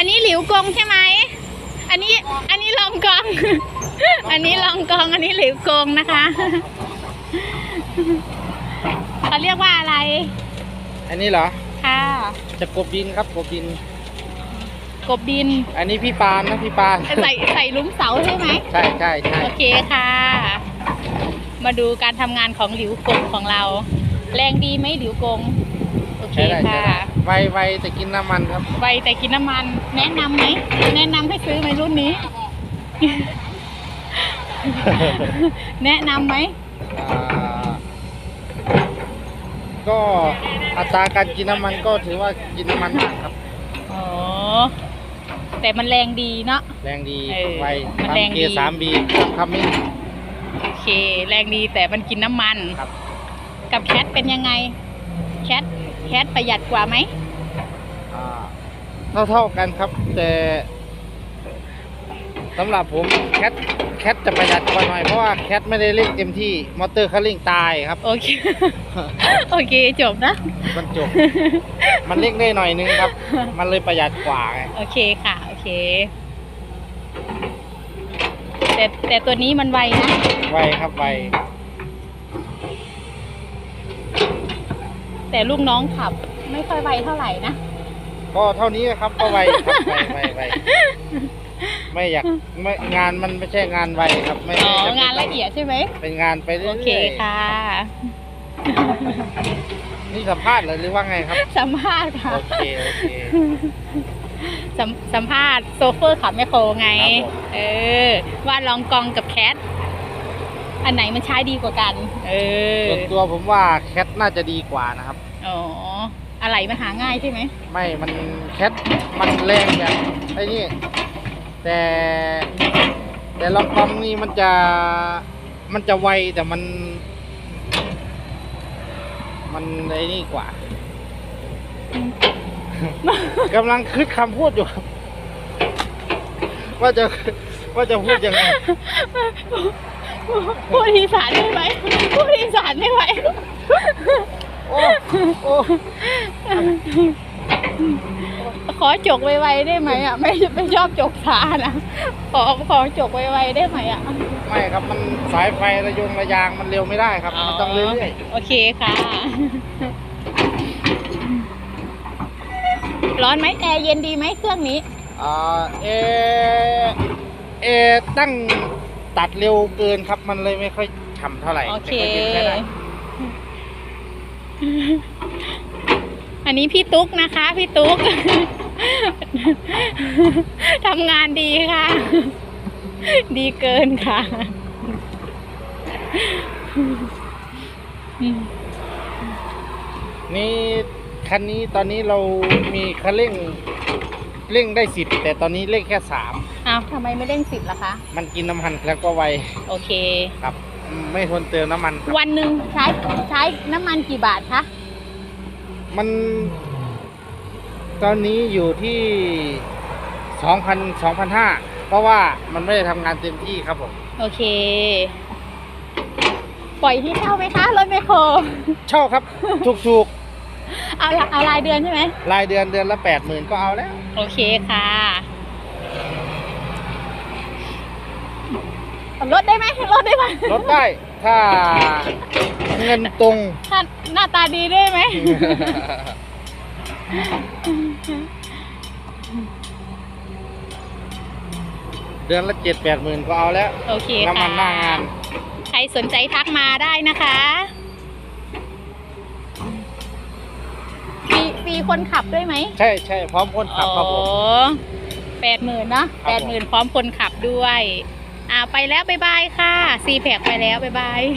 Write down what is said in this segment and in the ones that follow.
นนี้หลิวกงใช่ไหมอันนี้ลองกอง อันนี้ลองกองอันนี้หลิวกงนะคะเขาเรียกว่าอะไรอันนี้เหรอค่ะจะกบดินครับกบดินอันนี้พี่ปานนะพี่ปานใส่ลุ้มเสาใช่ไหมใช่โอเคค่ะมาดูการทำงานของหลิวกงของเราแรงดีไหมหลิวกงโอเคค่ะไวแต่กินน้ำมันครับไวแต่กินน้ำมันแนะนำไหมแนะนำให้ซื้อไหมรุ่นนี้ แนะนำไหมก็อัตราการกินน้ำมันก็ถือว่ากินน้ำมันมากครับอ๋อแต่มันแรงดีเนาะแรงดีไวมันแรงดี 3B ครับมิ้นโอเคแรงดีแต่มันกินน้ำมันครับกับแคทเป็นยังไงแคทประหยัดกว่าไหมเท่ากันครับแต่สำหรับผมแคทจะประหยัดกว่าหน่อยเพราะว่าแคทไม่ได้เร่งเต็มที่มอเตอร์คันเร่งตายครับโอเค โอเคจบนะมันจบมันเร่งได้หน่อยนึงครับมันเลยประหยัดกว่าไงโอเคค่ะโอเคแต่ตัวนี้มันไวนะไวครับไวแต่ลูกน้องขับไม่ค่อยไวเท่าไหร่นะก็เท่านี้ครับก็ไวครับไวไม่อยากงานมันไม่ใช่งานไวครับไม่งานละเอียดใช่ไหมเป็นงานไปเรื่อยๆโอเคค่ะนี่สัมภาษณ์หรือว่าไงครับสัมภาษณ์ค่ะโอเคสัมภาษณ์โซเฟอร์ขับแมคโครไงว่าลองกองกับแคทอันไหนมันใช้ดีกว่ากันส่วนตัวผมว่าแคทน่าจะดีกว่านะครับอ๋ออะไรมันหาง่ายใช่ไหมไม่มันแคทมันแรงแบบไอ้นี่แต่ลองกองนี่มันจะไวแต่มันไอ้นี่กว่ากำลังคิดคำพูดอยู่ครับว่าจะพูดยังไงพูดอีสานได้ไหมพูดอีสานได้ไหมโอ้ขอจกไวๆได้ไหมอ่ะไม่ชอบจกช้านะขอจกไวๆได้ไหมอ่ะไม่ครับมันสายไฟระยางมันเร็วไม่ได้ครับมันต้องเรื่อยๆโอเคค่ะร้อนไหมแอร์เย็นดีไหมเครื่องนี้ตั้งตัดเร็วเกินครับมันเลยไม่ค่อยฉ่ำเท่าไหร่โอเคอันนี้พี่ตุ๊กนะคะพี่ตุ๊กทำงานดีค่ะดีเกินค่ะนี่คันนี้ตอนนี้เรามีคันเร่งได้10แต่ตอนนี้เร่งแค่3 อ้าวทำไมไม่เร่ง10ล่ะคะมันกินน้ำมันแล้วก็ไวโอเคครับไม่ทนเติมน้ำมันวันหนึ่งใช้น้ำมันกี่บาทคะมันตอนนี้อยู่ที่2,500เพราะว่ามันไม่ได้ทำงานเต็มที่ครับผมโอเคปล่อยที่เช่าไหมคะรถไมคโครเช่าครับถูกเอารายเดือนใช่ไหมรายเดือนละ80,000ก็เอาแล้วโอเคค่ะลดได้ไหมลดได้ถ้าเงินตรงถ้าหน้าตาดีได้ไหมเดือนละ7-80,000ก็เอาแล้วโอเคน้ำมันหน้างานใครสนใจทักมาได้นะคะมีคนขับด้วยไหมใช่พร้อมคนขับครับผม 80,000นะ80,000พร้อมคนขับด้วยไปแล้วบ๊ายบายค่ะซีแพคไปแล้วบ๊ายบาย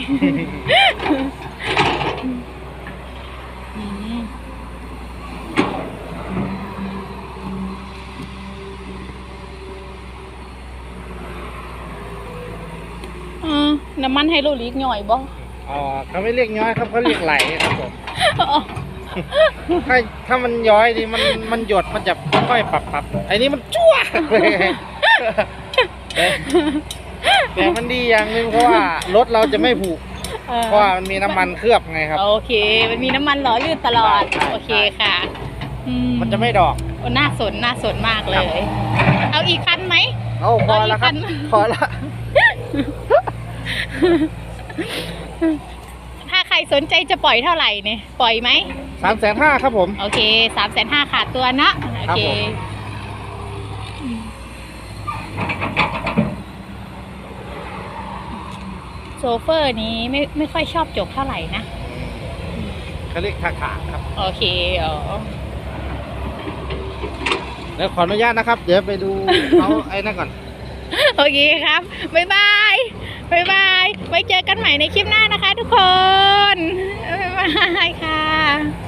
น้ำมันไฮโดรลิกย่อยบ่เขาไม่เรียกย้อยครับเขาเรียกไหลครับผมถ้ามันย้อยดิมันหยดมันจะค่อยปรับไอ้นี้มันจ้วเลยแต่มันดีอย่างนึงเพราะว่ารถเราจะไม่ผุเพราะว่ามันมีน้ำมันเคลือบไงครับโอเคมันมีน้ำมันหล่อลื่นตลอดโอเคค่ะมันจะไม่ดอกโอน่าสนมากเลย เอาอีกคันไหมเอาพอแล้วครับเอาอีกคันพอละถ้าใครสนใจจะปล่อยเท่าไหร่เนี่ยปล่อยไหม 350,000ครับผมโอเค350,000ขาดตัวนะโอครับเคผมโซเฟอร์นี้ไม่ค่อยชอบจกเท่าไหร่นะเขาเรียกขาขาครับโอเคอ๋อแล้วขออนุญาตนะครับ เดี๋ยวไปดูเขาไอ้นั่นก่อนโอเคครับ บ๊ายบาย บ๊ายบาย ไว้เจอกันใหม่ในคลิปหน้านะคะทุกคน บ๊ายบายค่ะ